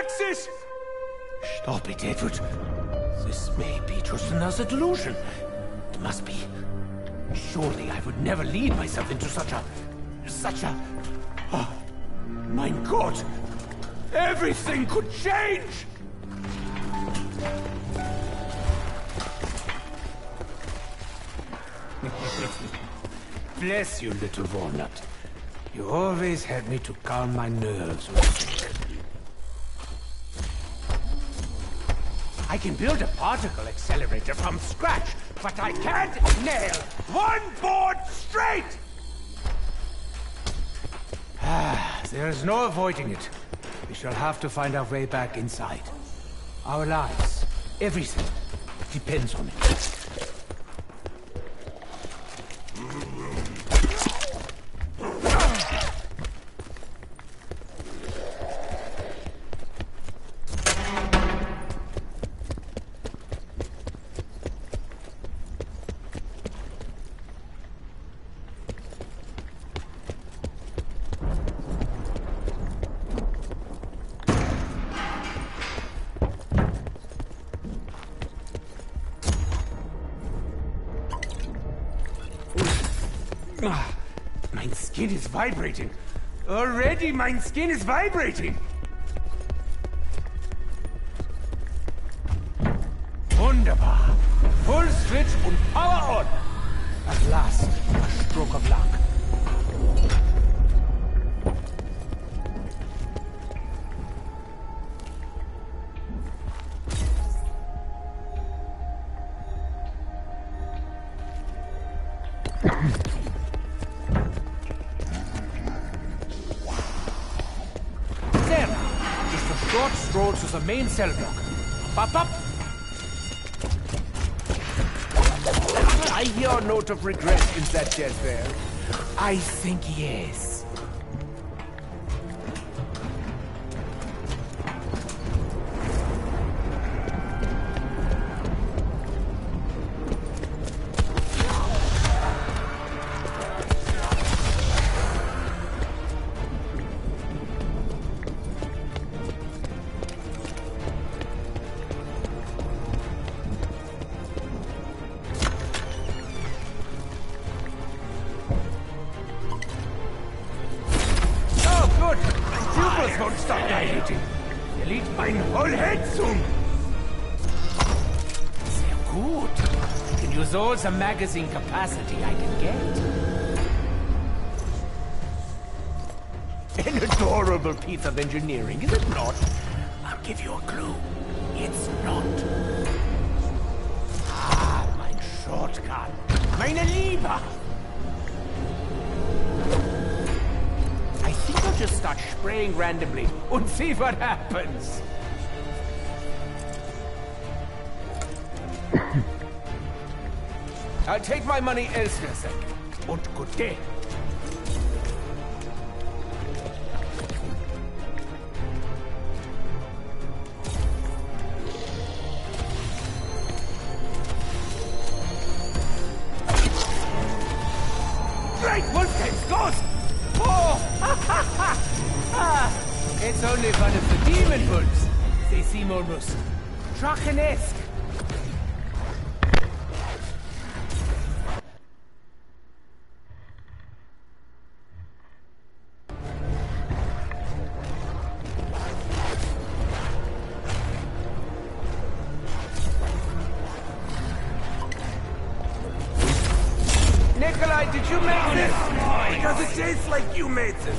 access! Stop it, Edward. This may be just another delusion. It must be. Surely I would never lead myself into such a... Oh, my God! Everything could change! Bless you, little walnut. You always help me to calm my nerves when I think. I can build a particle accelerator from scratch, but I can't nail one board straight! There is no avoiding it. We shall have to find our way back inside. Our lives, everything, depends on it. Mein skin is vibrating. Already, mein skin is vibrating. Wunderbar. Full switch und power on. At last, a stroke of luck. Short stroll to the main cell block. Pop up! I hear a note of regret in that Jezebel. I think yes. Won't stop dilating. You'll eat mein whole head soon. Sehr gut. I can use all the magazine capacity I can get. An adorable piece of engineering, is it not? I'll give you a clue. It's not. Ah, mein Shotgun. Meine Liebe. I'll just start spraying randomly and see what happens. I'll take my money elsewhere, second. Und good day. Great Wolfgame's ghost! Oh! It's only one of the demon wolves. They seem almost Draconesque. Nikolai, did you make this? Because it tastes like you made this.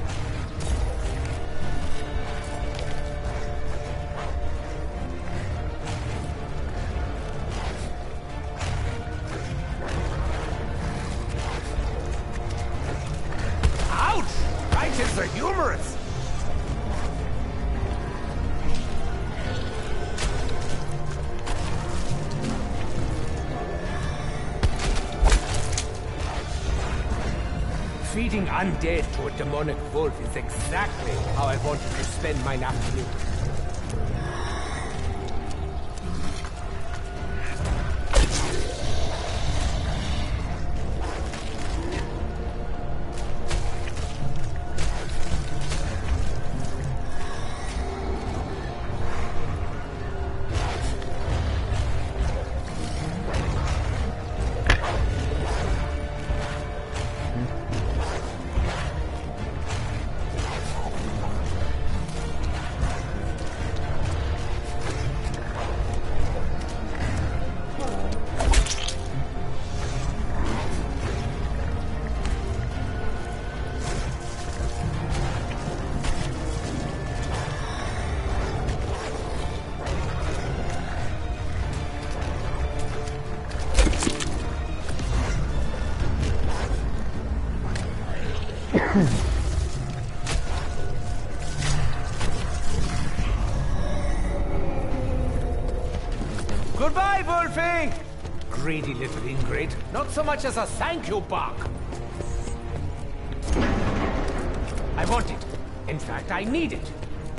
Ouch! Writers are humorous. Feeding undead to a demonic wolf is exactly how I wanted to spend my afternoon. Goodbye, Wolfie! Greedy little ingrate. Not so much as a thank you bark. I want it. In fact, I need it.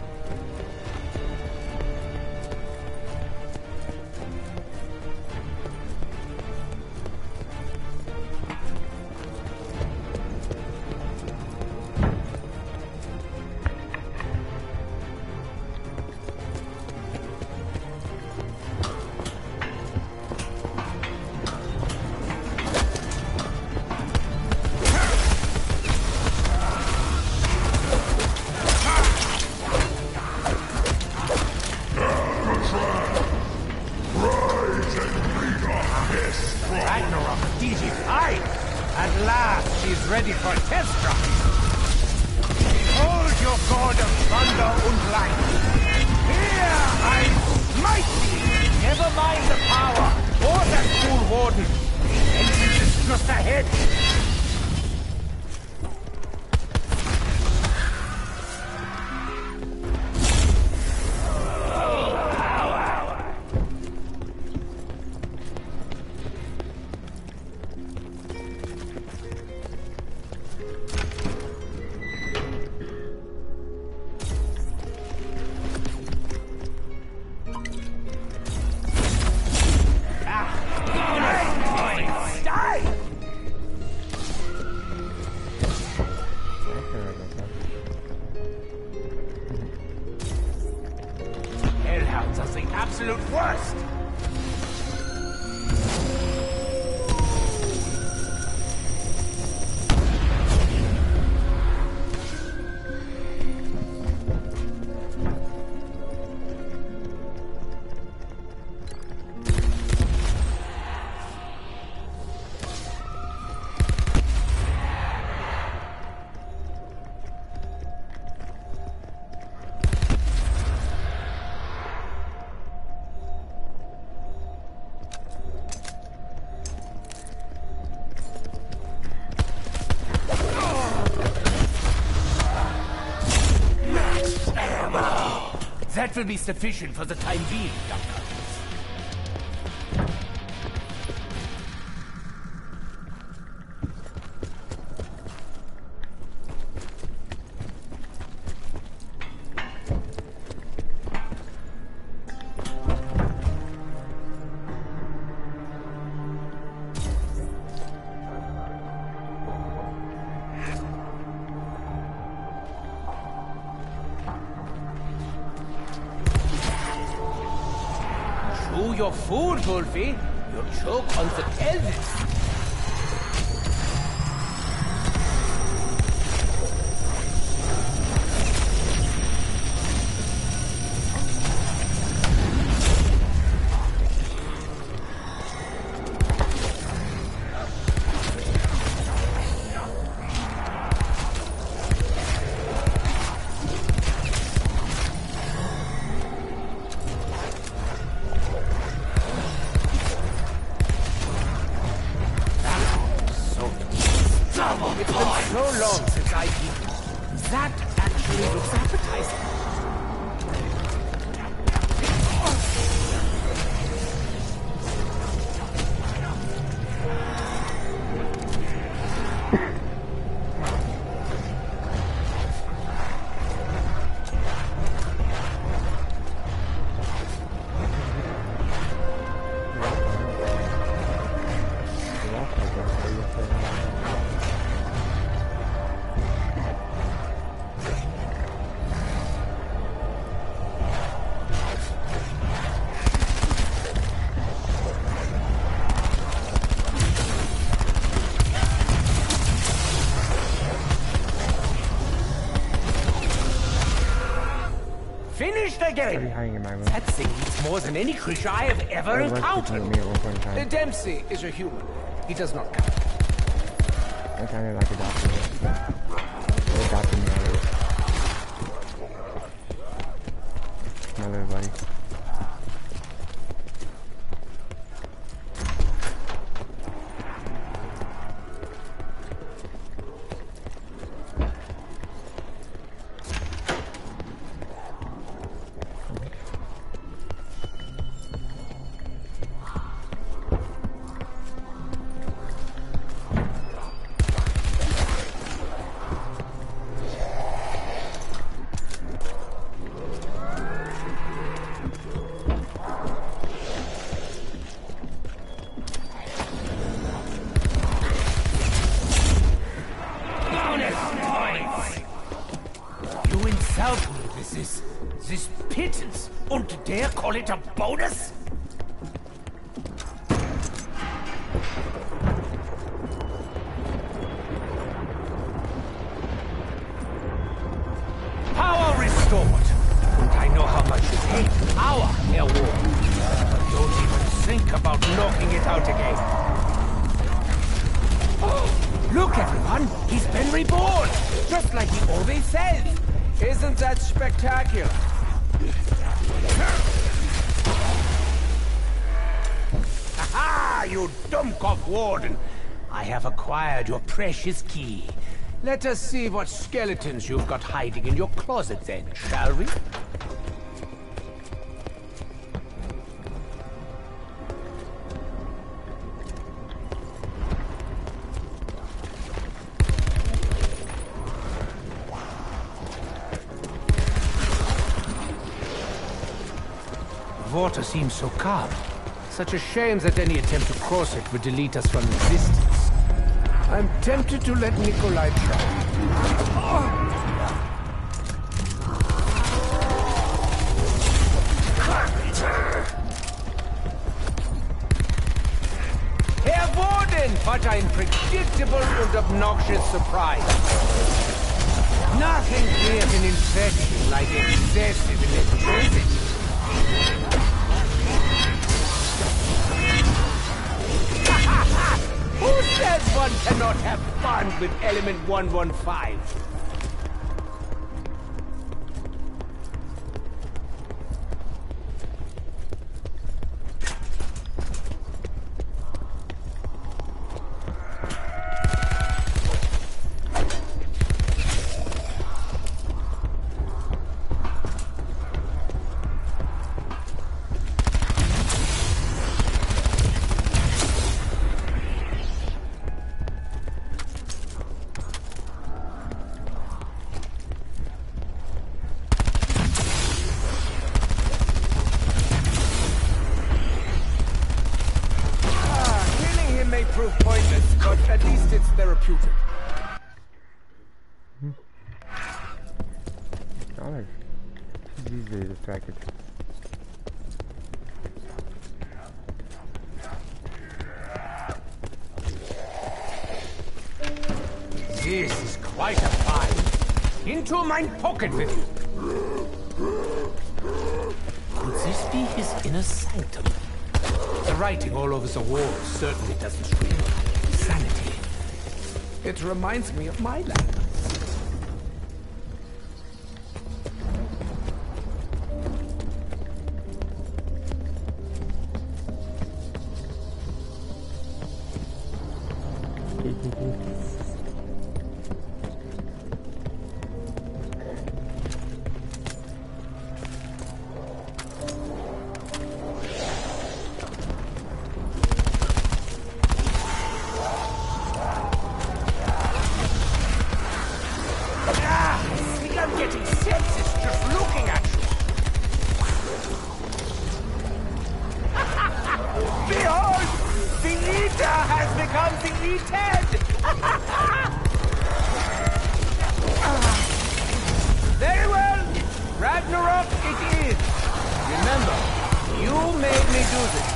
That will be sufficient for the time being, Doctor. Your food, Wolfie. You'll choke on the pelvis. Again. That thing eats more than any creature I have ever encountered. Dempsey is a human. He does not count. I kind of like adopting it. They adopted me already. My little buddy. Self, this pittance, und dare call it a bonus? Power restored, and I know how much you hate our air war. But don't even think about knocking it out again. Oh, look, everyone, he's been reborn, just like he always says. Isn't that spectacular? Aha, you Dummkopf warden! I have acquired your precious key. Let us see what skeletons you've got hiding in your closet then, shall we? Water seems so calm. Such a shame that any attempt to cross it would delete us from existence. I'm tempted to let Nikolai try. Herr Warden, what an predictable and obnoxious surprise. Nothing creates an infection like excessive electricity. Who says one cannot have fun with Element 115? Prove pointless, but at least it's therapeutic. Alright. She's easily distracted. This is quite a find. Into my pocket with you. Could this be his inner sanctum? The writing all over the walls certainly doesn't scream of sanity. It reminds me of my lab. Very well. Ragnarok it is. Remember, you made me do this.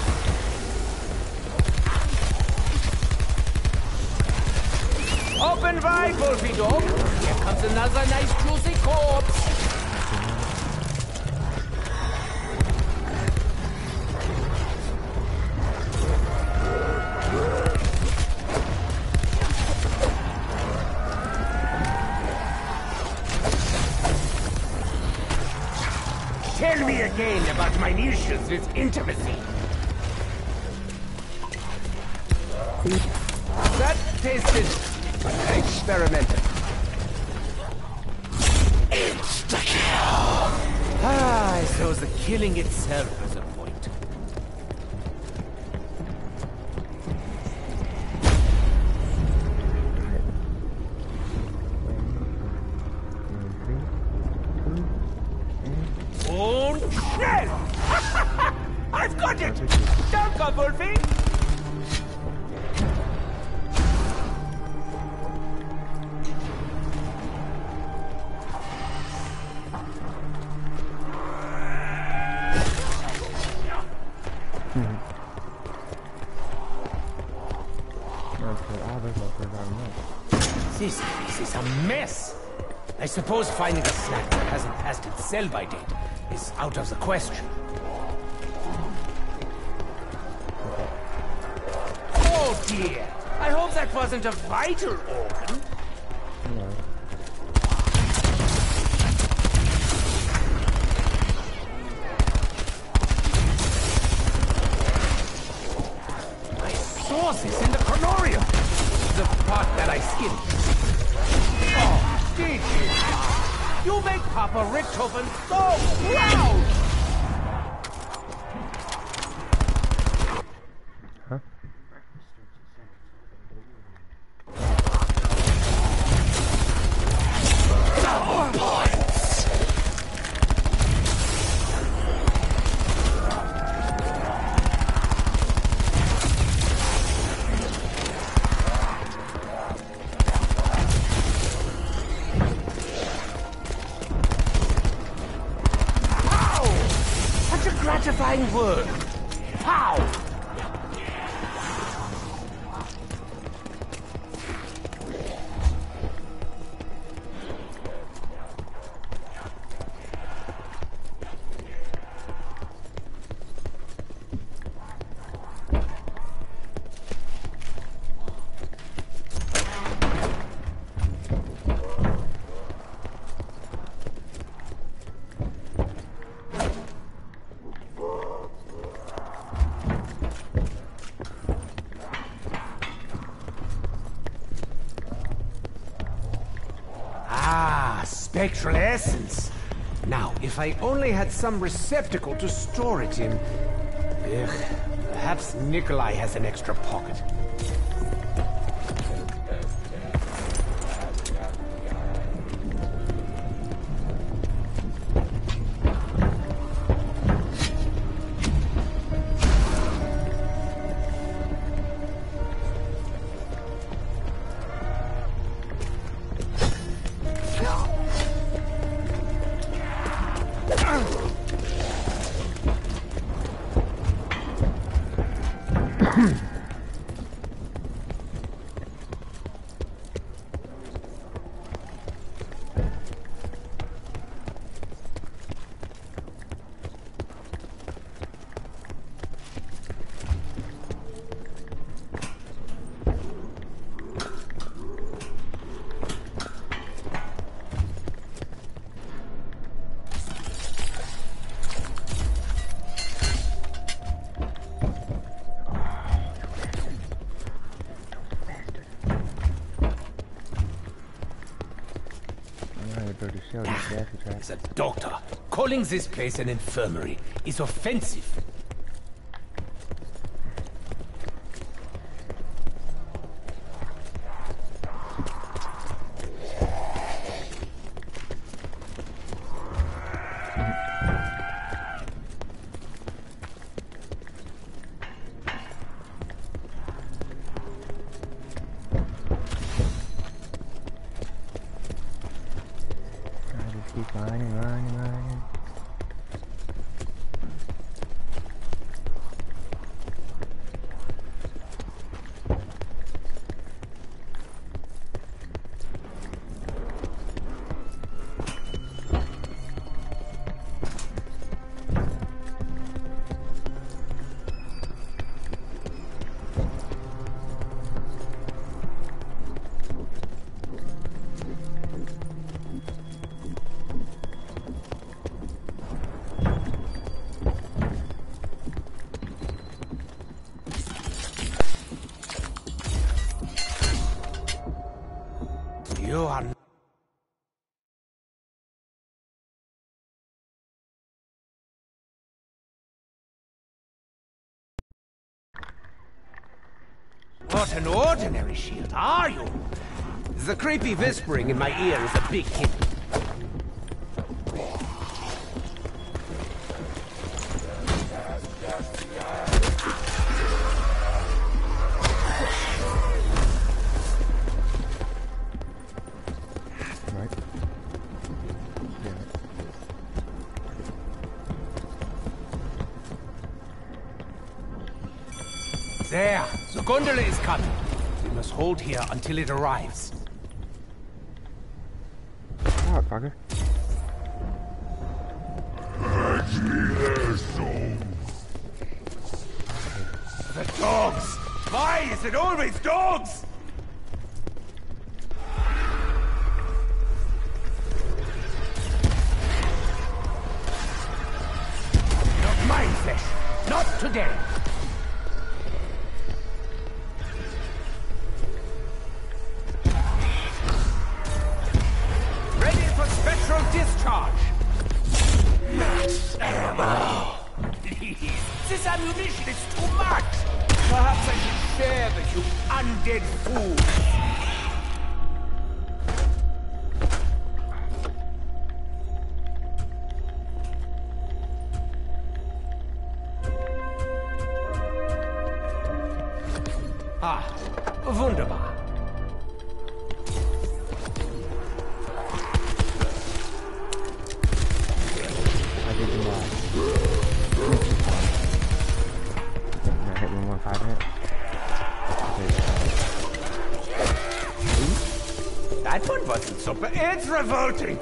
Open wide, Wolfie dog. Here comes another nice juicy corpse. Tell me again about my issues with intimacy. That tasted experimental. Insta-kill! I suppose the killing itself was a point. Und schnell! I've got it! Danke, Wolfie! This place is a mess. I suppose finding a snack that hasn't passed its sell-by date is out of the question. Oh dear! I hope that wasn't a vital organ. No. I saw this in the Chronorium. The part that I skinned. Oh, did you? You make Papa Richthofen so proud! Huh? Gratifying word. How? Spectral essence. Now, if I only had some receptacle to store it in. Perhaps Nikolai has an extra pocket. As a doctor, calling this place an infirmary is offensive. Keep running. You are... Not an ordinary shield, are you? The creepy whispering in my ear is a big hit. There! The gondola is coming. We must hold here until it arrives. motherfucker. The dogs! Why is it always dogs? Not my flesh. Not today. Ready for spectral discharge. Max ammo. Please, this ammunition is too much. Perhaps I should share that, you undead fool. Ah, wunderbar. I did do that. I hit 115 hit. That one wasn't so bad. It's revolting.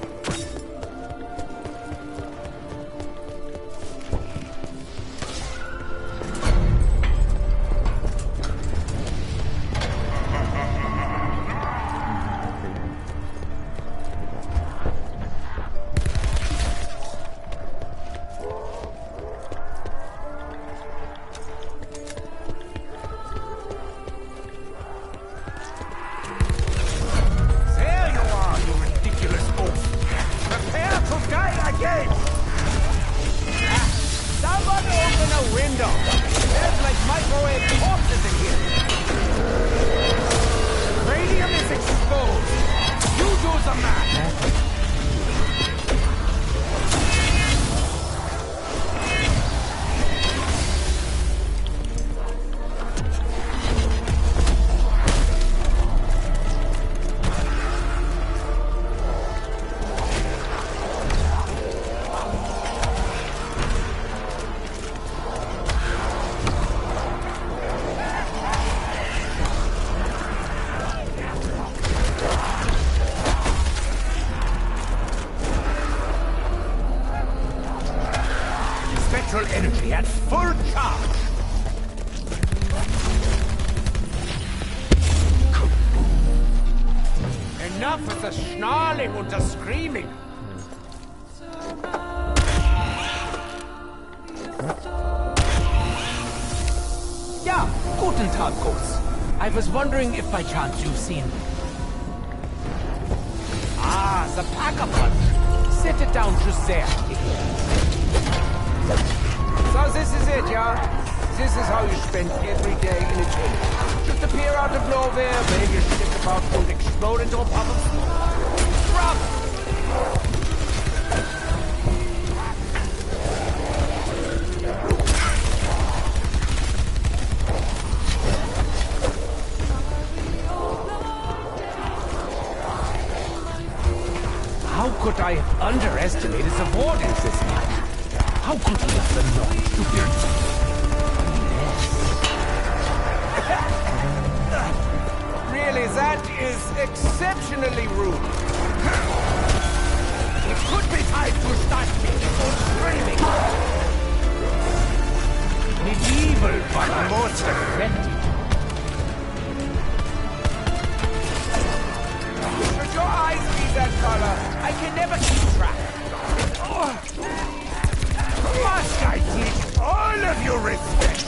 Energy at full charge. Enough with the snarling and the screaming. Ja, guten Tag, Ghost. I was wondering if by chance you've seen... Ah, the Packer Punch. Set it down just there. So this is it, yeah? This is how you spend every day in a tent. Just appear out of nowhere, wave your shit about and explode into a puff of smoke. Rough! How could I have underestimated the wardens this night? How could he have the knowledge to build Really, that is exceptionally rude. It could be time to start kicking or screaming. Medieval, but most effective. Should your eyes be that color? I can never keep track. Must I teach all of you respect?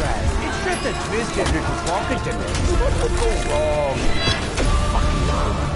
Alcatraz. It's just a twisted little pocket in it. What could go wrong? Fucking